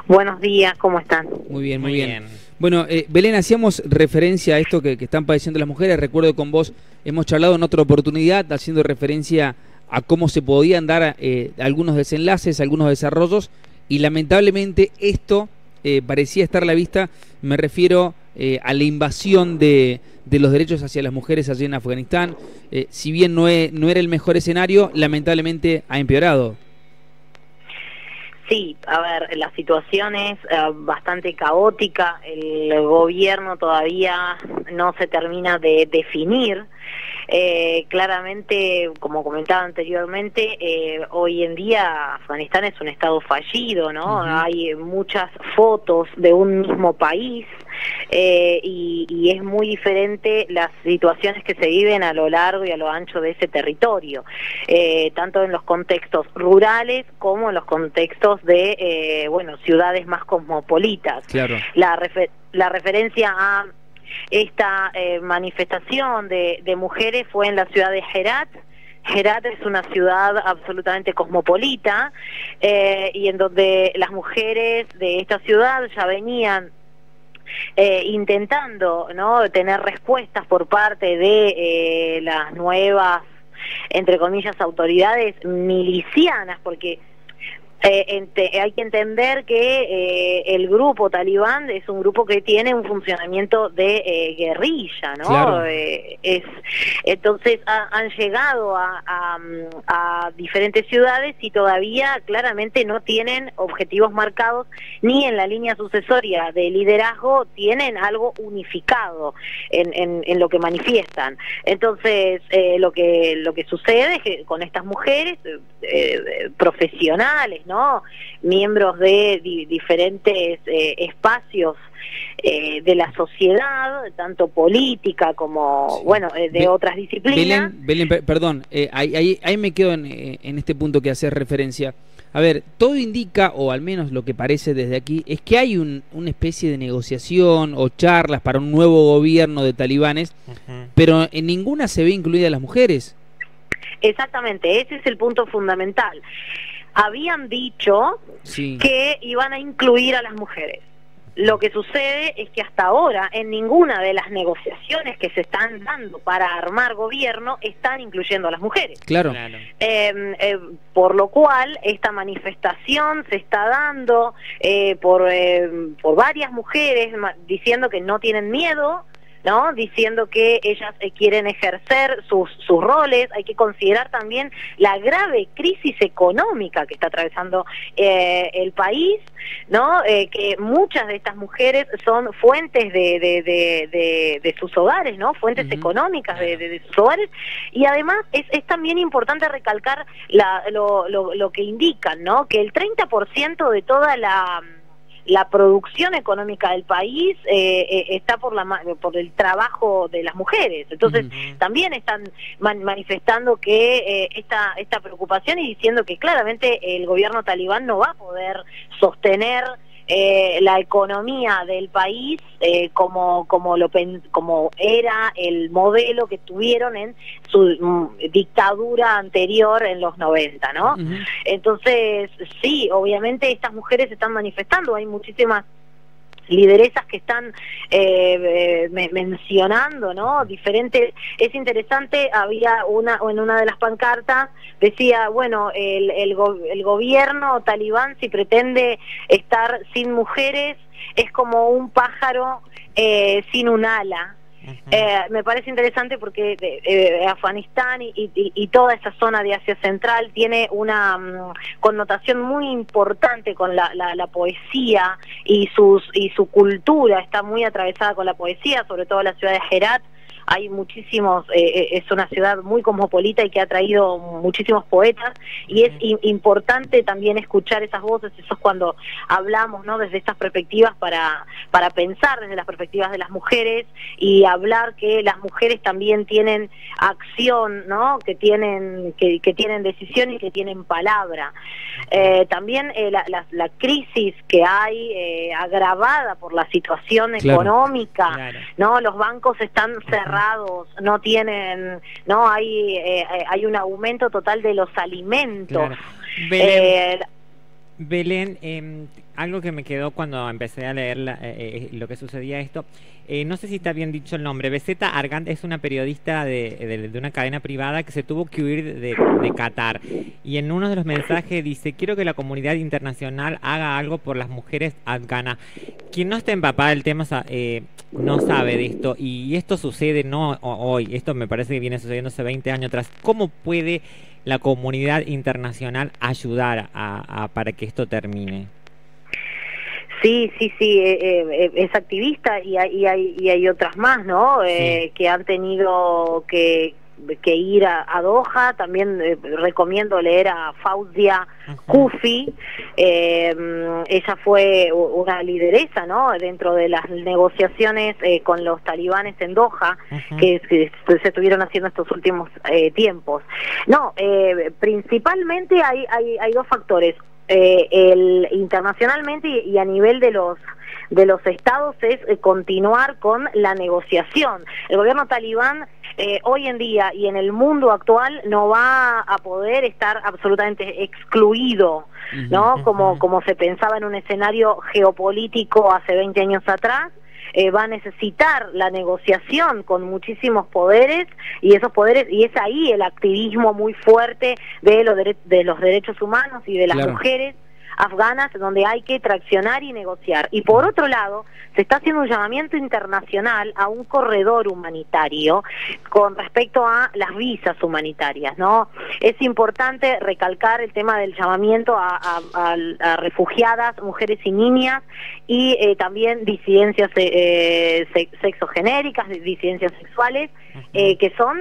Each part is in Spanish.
Buenos días, ¿cómo están? Muy bien, muy bien. Bueno, Belén, hacíamos referencia a esto que están padeciendo las mujeres. Recuerdo con vos, hemos charlado en otra oportunidad, haciendo referencia a cómo se podían dar algunos desenlaces, algunos desarrollos, y lamentablemente esto parecía estar a la vista. Me refiero a la invasión de los derechos hacia las mujeres allí en Afganistán. Si bien no era el mejor escenario, lamentablemente ha empeorado. Sí, a ver, la situación es bastante caótica, el gobierno todavía no se termina de definir. Claramente, como comentaba anteriormente, hoy en día Afganistán es un estado fallido, ¿no? Hay muchas fotos de un mismo país y es muy diferente las situaciones que se viven a lo largo y a lo ancho de ese territorio, tanto en los contextos rurales como en los contextos de, ciudades más cosmopolitas. Claro. La referencia a esta manifestación de mujeres fue en la ciudad de Herat. Herat es una ciudad absolutamente cosmopolita y en donde las mujeres de esta ciudad ya venían intentando, ¿no?, tener respuestas por parte de las nuevas, entre comillas, autoridades milicianas, porque hay que entender que el grupo talibán es un grupo que tiene un funcionamiento de guerrilla, ¿no? Claro. Entonces han llegado a diferentes ciudades y todavía claramente no tienen objetivos marcados, ni en la línea sucesoria de liderazgo tienen algo unificado en lo que manifiestan. Entonces lo que sucede es que con estas mujeres profesionales, ¿no?, miembros de diferentes espacios de la sociedad, tanto política como, sí, de otras disciplinas. Belén, perdón, ahí me quedo en este punto que haces referencia. A ver, todo indica, o al menos lo que parece desde aquí, es que hay una especie de negociación o charlas para un nuevo gobierno de talibanes, pero en ninguna se ve incluidas las mujeres. Exactamente, ese es el punto fundamental. Habían dicho que iban a incluir a las mujeres. Lo que sucede es que hasta ahora en ninguna de las negociaciones que se están dando para armar gobierno están incluyendo a las mujeres. Claro. Por lo cual esta manifestación se está dando por varias mujeres diciendo que no tienen miedo, ¿no?, diciendo que ellas quieren ejercer sus roles. Hay que considerar también la grave crisis económica que está atravesando el país, ¿no?, que muchas de estas mujeres son fuentes de sus hogares, ¿no?, fuentes económicas de sus hogares, y además es también importante recalcar lo que indican, ¿no?, que el 30% de toda la producción económica del país está por el trabajo de las mujeres. Entonces también están manifestando que esta preocupación y diciendo que claramente el gobierno talibán no va a poder sostener la economía del país como era el modelo que tuvieron en su dictadura anterior en los 90, ¿no? Entonces, sí, obviamente estas mujeres se están manifestando, hay muchísimas lideresas que están mencionando, ¿no?, diferentes. Es interesante, había en una de las pancartas decía, bueno, el gobierno talibán, si pretende estar sin mujeres, es como un pájaro sin un ala. Me parece interesante porque Afganistán y toda esa zona de Asia Central tiene una connotación muy importante con la poesía y su cultura está muy atravesada con la poesía, sobre todo la ciudad de Herat. Hay muchísimos, es una ciudad muy cosmopolita y que ha traído muchísimos poetas, y es importante también escuchar esas voces. Eso es cuando hablamos, ¿no?, desde estas perspectivas para pensar desde las perspectivas de las mujeres y hablar que las mujeres también tienen acción, ¿no?, que tienen decisión y que tienen palabra. También la crisis que hay agravada por la situación económica, ¿no? Los bancos están cerrados, no tienen, no hay un aumento total de los alimentos. Belén, algo que me quedó cuando empecé a leer lo que sucedía esto, no sé si está bien dicho el nombre. Bezzeta Argand es una periodista de una cadena privada que se tuvo que huir de Qatar, y en uno de los mensajes dice: quiero que la comunidad internacional haga algo por las mujeres afganas. Quien no está empapada del tema no sabe de esto, y esto sucede no hoy, esto me parece que viene sucediendo hace 20 años atrás. ¿Cómo puede la comunidad internacional ayudar para que esto termine? Sí, es activista y hay otras más, ¿no? Sí. Que han tenido que ir a Doha. También recomiendo leer a Fauzia Kufi. Ella fue una lideresa, ¿no?, dentro de las negociaciones con los talibanes en Doha, que se estuvieron haciendo estos últimos tiempos. No, principalmente hay dos factores. Internacionalmente y a nivel de los estados es continuar con la negociación. El gobierno talibán hoy en día y en el mundo actual no va a poder estar absolutamente excluido, ¿no? Como se pensaba en un escenario geopolítico hace 20 años atrás. Va a necesitar la negociación con muchísimos poderes, y esos poderes, y es ahí el activismo muy fuerte de los derechos humanos y de las mujeres afganas, donde hay que traccionar y negociar. Y por otro lado, se está haciendo un llamamiento internacional a un corredor humanitario con respecto a las visas humanitarias, ¿no? Es importante recalcar el tema del llamamiento a refugiadas, mujeres y niñas, y también disidencias sexogenéricas, disidencias sexuales, que son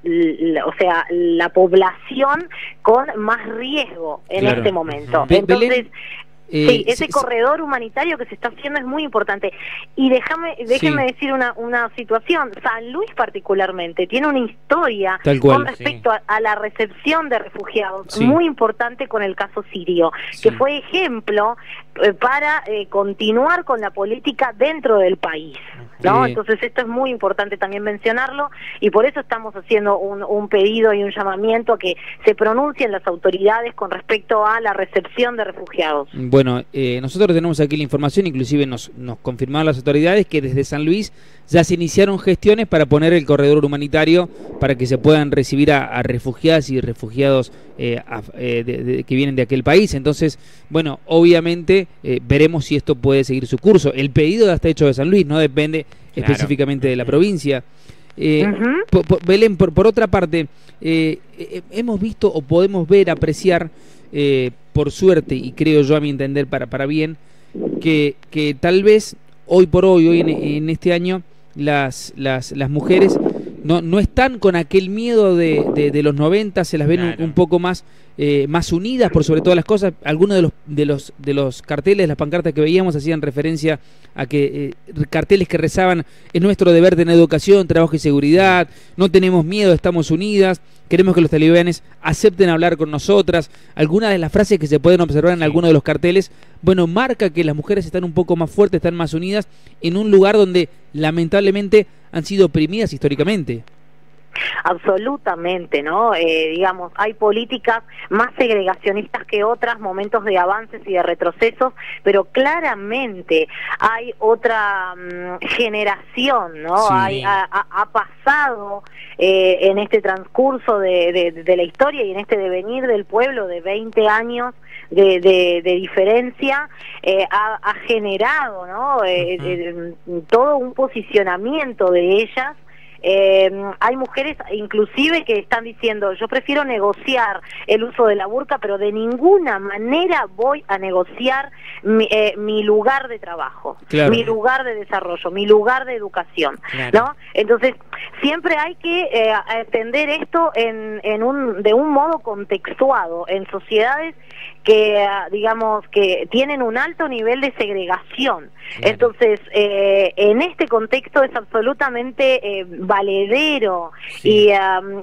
la población con más riesgo en este momento. Entonces, sí, ese corredor humanitario que se está haciendo es muy importante. Y déjeme decir una situación. San Luis particularmente tiene una historia con respecto a la recepción de refugiados muy importante con el caso sirio, que fue ejemplo para continuar con la política dentro del país, ¿no? Entonces esto es muy importante también mencionarlo, y por eso estamos haciendo un pedido y un llamamiento a que se pronuncien las autoridades con respecto a la recepción de refugiados. Bueno, nosotros tenemos aquí la información, inclusive nos confirmaron las autoridades que desde San Luis ya se iniciaron gestiones para poner el corredor humanitario para que se puedan recibir a refugiadas y refugiados que vienen de aquel país. Entonces, bueno, obviamente veremos si esto puede seguir su curso. El pedido ya está hecho de San Luis, no depende específicamente de la provincia. Belén, por otra parte, hemos visto o podemos ver, apreciar, por suerte, y creo yo a mi entender para bien, que tal vez hoy por hoy en este año, las mujeres no están con aquel miedo de los 90, se las ven un poco más unidas por sobre todas las cosas. Algunos de los carteles, las pancartas que veíamos hacían referencia a que carteles que rezaban: es nuestro deber tener educación, trabajo y seguridad, no tenemos miedo, estamos unidas, queremos que los talibanes acepten hablar con nosotras. Algunas de las frases que se pueden observar en algunos de los carteles, bueno, marca que las mujeres están un poco más fuertes, están más unidas en un lugar donde lamentablemente han sido oprimidas históricamente. Absolutamente, ¿no? Digamos, hay políticas más segregacionistas que otras, momentos de avances y de retrocesos, pero claramente hay otra generación, ¿no? Ha pasado en este transcurso de la historia y en este devenir del pueblo de 20 años de diferencia, ha generado, ¿no? Todo un posicionamiento de ellas. Hay mujeres inclusive que están diciendo: yo prefiero negociar el uso de la burka, pero de ninguna manera voy a negociar mi lugar de trabajo, mi lugar de desarrollo, mi lugar de educación, ¿no? Entonces siempre hay que entender esto de un modo contextuado en sociedades que digamos que tienen un alto nivel de segregación. Entonces en este contexto es absolutamente valedero y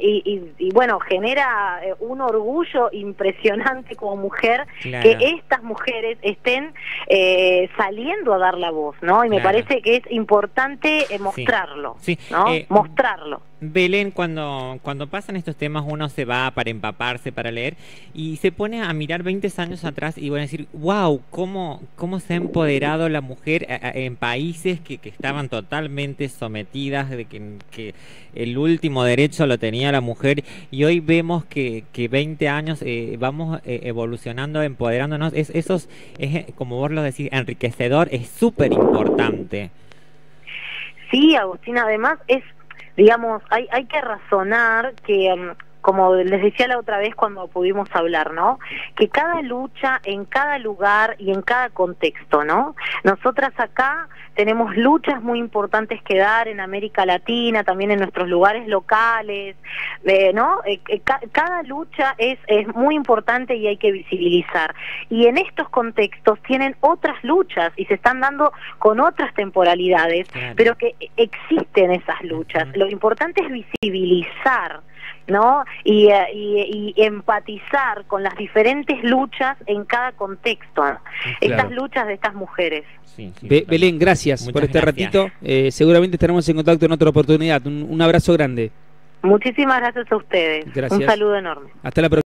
bueno, genera un orgullo impresionante como mujer que estas mujeres estén saliendo a dar la voz, ¿no? Y me parece que es importante mostrarlo, ¿no? Mostrarlo. Belén, cuando pasan estos temas uno se va para empaparse, para leer, y se pone a mirar 20 años atrás y van a decir, wow, cómo se ha empoderado la mujer en países que estaban totalmente sometidas, de que el último derecho lo tenía la mujer, y hoy vemos que 20 años vamos evolucionando, empoderándonos. Eso es, como vos lo decís, enriquecedor, es súper importante. Sí, Agustina, además digamos, hay que razonar que, como les decía la otra vez cuando pudimos hablar, ¿no? Que cada lucha en cada lugar y en cada contexto, ¿no? Nosotras acá tenemos luchas muy importantes que dar en América Latina, también en nuestros lugares locales, ¿no? Cada lucha es muy importante y hay que visibilizar. Y en estos contextos tienen otras luchas y se están dando con otras temporalidades, claro, pero que existen esas luchas. Lo importante es visibilizar, ¿no? Y empatizar con las diferentes luchas en cada contexto, ¿no? Claro. Estas luchas de estas mujeres. Sí, Belén, gracias. Muchas por este ratito. Seguramente estaremos en contacto en otra oportunidad. Un abrazo grande. Muchísimas gracias a ustedes. Gracias. Un saludo enorme. Hasta la próxima.